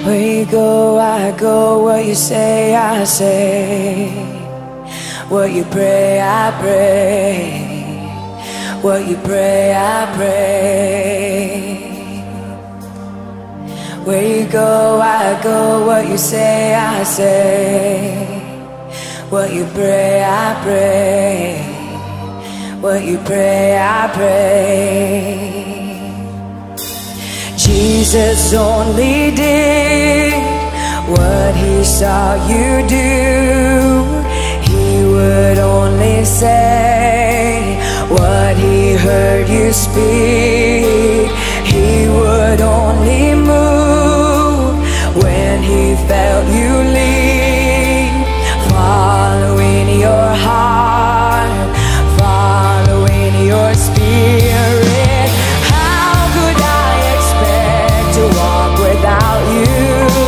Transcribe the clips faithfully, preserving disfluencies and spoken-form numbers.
Where you go, I go. What you say, I say. What you pray, I pray. What you pray, I pray. Where you go, I go. What you say, I say. What you pray, I pray. What you pray, I pray. Jesus only did what he saw you do. He would only say what he heard you speak. He would only move when he felt you lead. Following your heart, following your spirit. How could I expect to walk without you,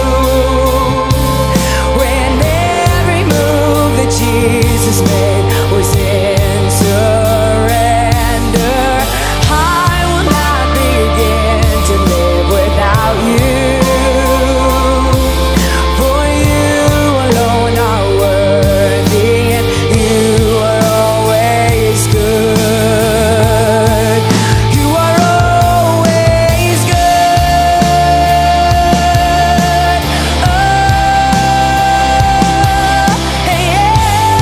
when every move that Jesus made was in surrender? I will not begin to live without you, for you alone are worthy, and you are always good. You are always good. Oh, yes.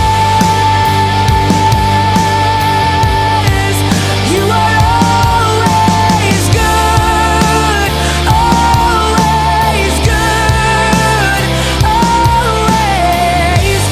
You are always good. Always good. Always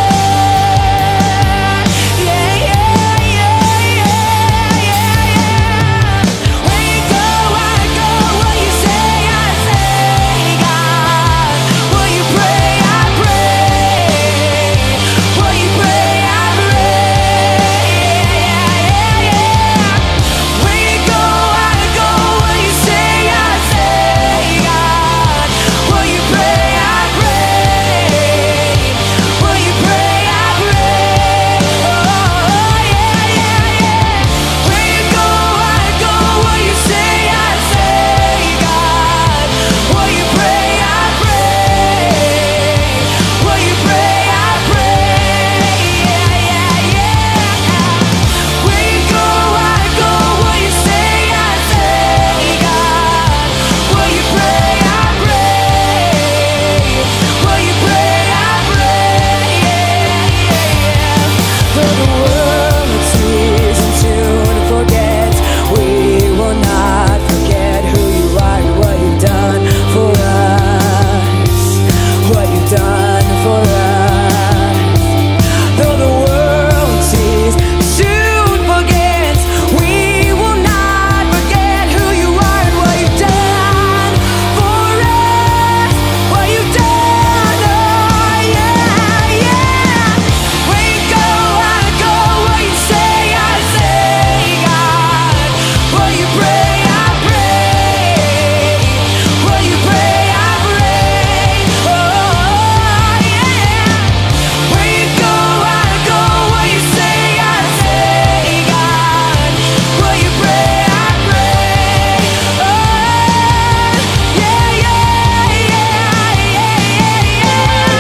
good. Yeah, yeah, yeah, yeah, yeah, yeah. Where you go, I go. What you say, I say, God. What you pray, I pray. What you pray, I pray. Yeah, yeah, yeah. Where you go, I go. What you say, I say, God. What you pray, I pray. What you pray, I pray. Oh, yeah, yeah, yeah. Where you go, I go. What you say, I say, God. What you pray, I pray. What you pray, I pray. Yeah, yeah, yeah. Where you go, I go. What you say, I say, God. What you pray, I pray. What you pray, I pray. Yeah, yeah, yeah. For the world sees and soon forgets, we will not forget who you are and what you've done for us. What you've done for us. Though the world sees and soon forgets, we will not forget who you are and what you've done for us. What you've done, oh yeah, yeah. Where you go, I go. What you say, I say, God. What you pray, I pray. What you pray, I pray. Oh yeah. Where you go, I go. What you say, I say, God. What you pray, I pray. Oh yeah, yeah, yeah, yeah, yeah,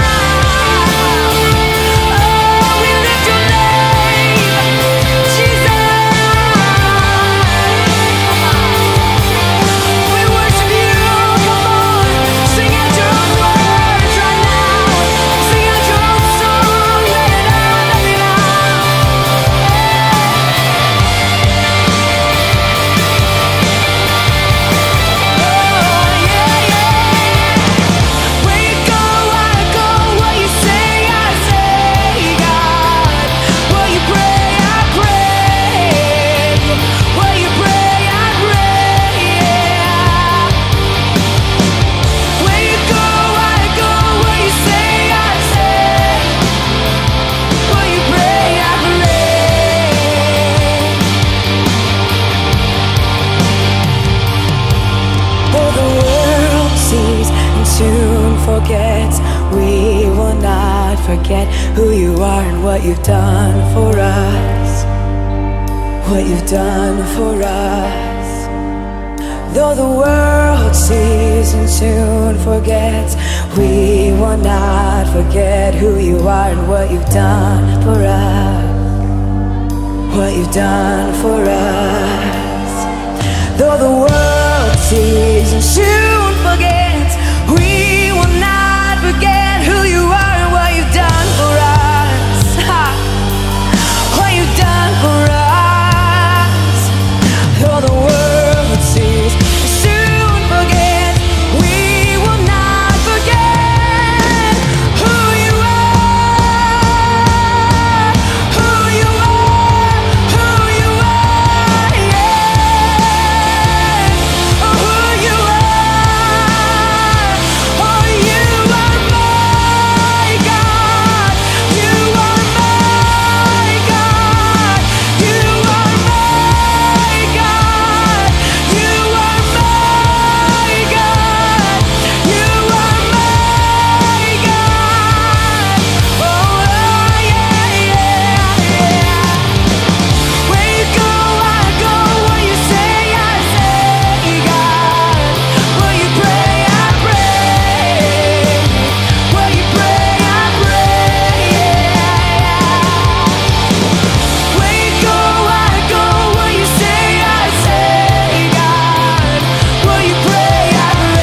yeah. Oh, we lift your name, Jesus. We worship you. Come on, sing out your own words right now. Sing out your own song. Let it out, let it out. Oh yeah, yeah. Where you go, I go. What you say, I say, God. What you pray, I pray. What you pray, I pray. Yeah. Where you go, I go. What you say, I say. What you pray, I pray. For the world sees and soon forgets, we will not forget who you are and what you've done for us. What you've done for us. Though the world sees and soon soon forget. We will not forget who you are and what you've done for us. What you've done for us. Though the world sees and soon forget, we will not forget who you are and what you've done for us. Ha! What you've done for us. Though the world sees and soon forget, we will not forget who you are, who you are, who you are, yeah. Oh, who you are. Oh, you are my God. You are my God. You are my God. You are my God. You are my God. Oh, yeah, yeah, yeah. Where you go, I go. Where you say, I say, God. Where you pray, I pray. Where you pray, I pray, yeah. Where you go, I go. Where you say, I say, God. Where you pray, I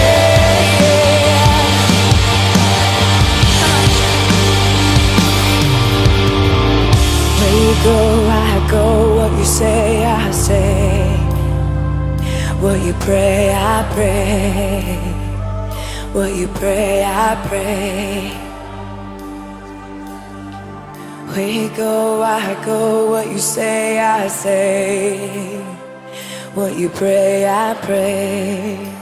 pray. Where you go, I go. What you say, I say. What you pray, I pray. What you pray, I pray. Where you go, I go. What you say, I say. What you pray, I pray.